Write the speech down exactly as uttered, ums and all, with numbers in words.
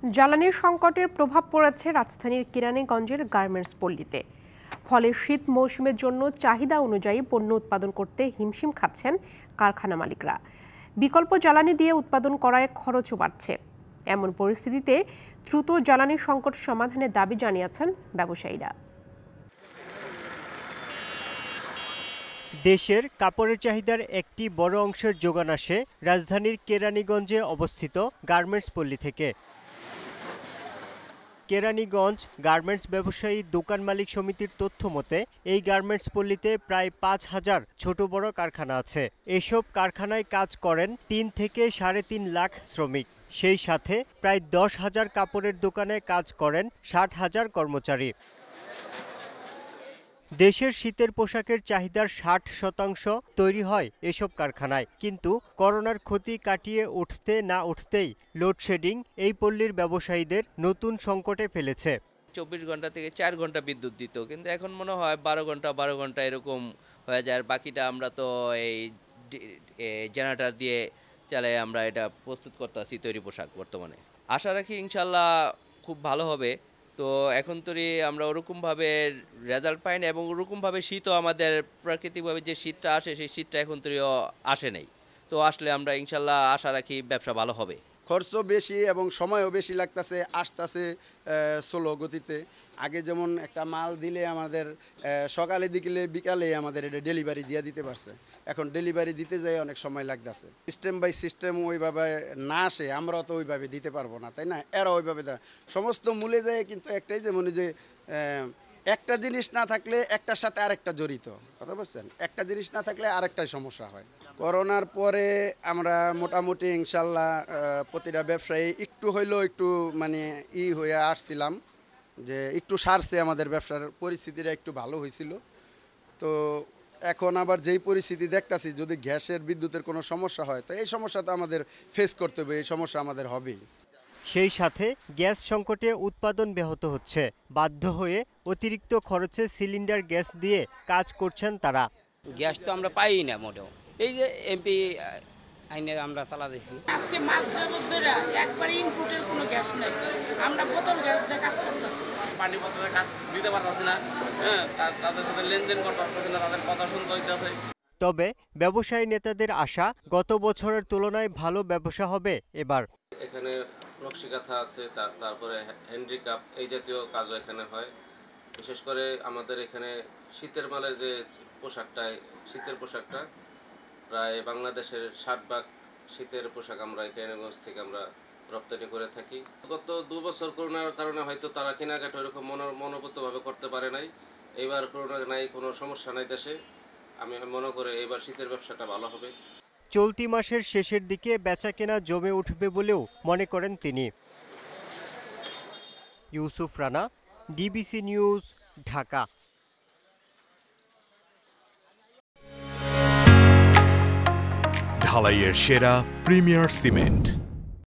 জ্বালানির সংকটের প্রভাব পড়েছে রাজধানীর কেরানীগঞ্জের গার্মেন্টস পল্লীতে। ফলে শীত মৌসুমের জন্য চাহিদা অনুযায়ী পণ্য উৎপাদন করতে হিমশিম খাচ্ছেন কারখানা মালিকরা। বিকল্প জ্বালানি দিয়ে উৎপাদন করায় খরচও বাড়ছে। এমন পরিস্থিতিতে দ্রুত জ্বালানি সংকট সমাধানের দাবি জানিয়েছেন ব্যবসায়ীরা। দেশের কাপড়ের চাহিদার একটি বড় অংশের যোগান আসে রাজধানীর কেরানীগঞ্জে অবস্থিত গার্মেন্টস পল্লী থেকে। কেরানীগঞ্জ গার্মেন্টস ব্যবসায়ী দোকান মালিক সমিতির তথ্য মতে এই গার্মেন্টস পল্লীতে প্রায় পাঁচ হাজার ছোট বড় কারখানা আছে। এসব কারখানায় কাজ করেন তিন থেকে সাড়ে তিন লাখ শ্রমিক। সেই সাথে প্রায় দশ হাজার কাপড়ের দোকানে কাজ করেন ষাট হাজার কর্মচারী। দেশের শীতের পোশাকের চাহিদার ষাট শতাংশ তৈরি হয় এসব কারখানায়। কিন্তু করোনার ক্ষতি কাটিয়ে উঠতে না উঠতেই লোডশেডিং এই পল্লীর ব্যবসায়ীদের নতুন সংকটে ফেলেছে। চব্বিশ ঘন্টা থেকে চার ঘন্টা বিদ্যুৎ দিত, কিন্তু এখন মনে হয় বারো ঘন্টা বারো ঘন্টা এরকম হয়ে যায়। আর বাকিটা আমরা তো এই জেনারেটর দিয়ে চালাই আমরা এটা প্রস্তুত করতেছি তৈরি পোশাক। বর্তমানে আশা রাখি ইনশাল্লাহ খুব ভালো হবে। তো এখন তৈরি আমরা ওরকমভাবে রেজাল্ট পাই না, এবং ওরকমভাবে শীতও আমাদের প্রাকৃতিকভাবে যে শীতটা আসে সেই শীতটা এখন তৈরিও আসে নাই। তো আসলে আমরা ইনশাল্লাহ আশা রাখি ব্যবসা ভালো হবে। খরচও বেশি এবং সময়ও বেশি লাগতেছে, আসতেছে স্লো গতিতে। আগে যেমন একটা মাল দিলে আমাদের সকালে দিকে বিকালে আমাদের এটা ডেলিভারি দিয়ে দিতে পারছে, এখন ডেলিভারি দিতে যাই অনেক সময় লাগতেছে। সিস্টেম বাই সিস্টেম ওইভাবে না আসে, আমরাও তো ওইভাবে দিতে পারবো না, তাই না? এরা ওইভাবে দেয় সমস্ত মূলে যায়, কিন্তু একটাই যে মনে যে একটা জিনিস না থাকলে একটার সাথে আরেকটা জড়িত, কথা বলছেন? একটা জিনিস না থাকলে আরেকটাই সমস্যা হয়। করোনার পরে আমরা মোটামুটি ইনশাল্লাহ প্রতিটা ব্যবসায়ী একটু হইলেও একটু মানে ই হয়ে আসছিলাম, যে একটু সারছে, আমাদের ব্যবসার পরিস্থিতিটা একটু ভালো হয়েছিল। তো এখন আবার যেই পরিস্থিতি দেখতাছি, যদি গ্যাসের বিদ্যুতের কোনো সমস্যা হয় তো এই সমস্যা তো আমাদের ফেস করতে হবে, এই সমস্যা আমাদের হবেই। সেই সাথে গ্যাস সংকটে উৎপাদন ব্যাহত হচ্ছে। বাধ্য হয়ে অতিরিক্ত খরচে সিলিন্ডার গ্যাস দিয়ে কাজ করছেন তারা। গ্যাস তো আমরা পাই না মোটেও, এই যে এমপি আইনে আমরা চালা দিছি। আজকে মাস যাবত ধরে একবারে ইনপুটের কোনো গ্যাস নাই, আমরা বোতল গ্যাস দিয়ে কাজ করতেছি। পানি বোতলে কাজ দিতে পারতেছি না, হ্যাঁ, তাদের সাথে লেনদেন করতে পারতেছি না, তাদের কথা শুনতে হইতেছে। তবে ব্যবসায়ী নেতাদের আশা, গত বছরের তুলনায় ভালো ব্যবসা হবে এবার। এখানে নকশিকাঁথা আছে, তারপরে হ্যান্ডিক্রাফট এই জাতীয় কাজও এখানে হয়। বিশেষ করে আমাদের এখানে শীতের মালের যে পোশাকটা, শীতের পোশাকটা প্রায় বাংলাদেশের ষাট ভাগ শীতের পোশাক আমরা কেরানীগঞ্জ থেকে আমরা রপ্তানি করে থাকি। গত দু বছর করোনার কারণে হয়তো তারা কেনাকাটা ওইরকম মনোবদ্ধভাবে করতে পারে নাই। এইবার করোনা নাই, কোনো সমস্যা নাই দেশে। আমি মনে করি এবার শীতের ব্যবসাটা ভালো হবে। চলতি মাসের শেষের দিকে বেচাকেনা জমে উঠবে বলেও মনে করেন তিনি। Yusuf Rana, DBC news, Dhaka. ঢালাইয়ের সেরা প্রিমিয়ার সিমেন্ট।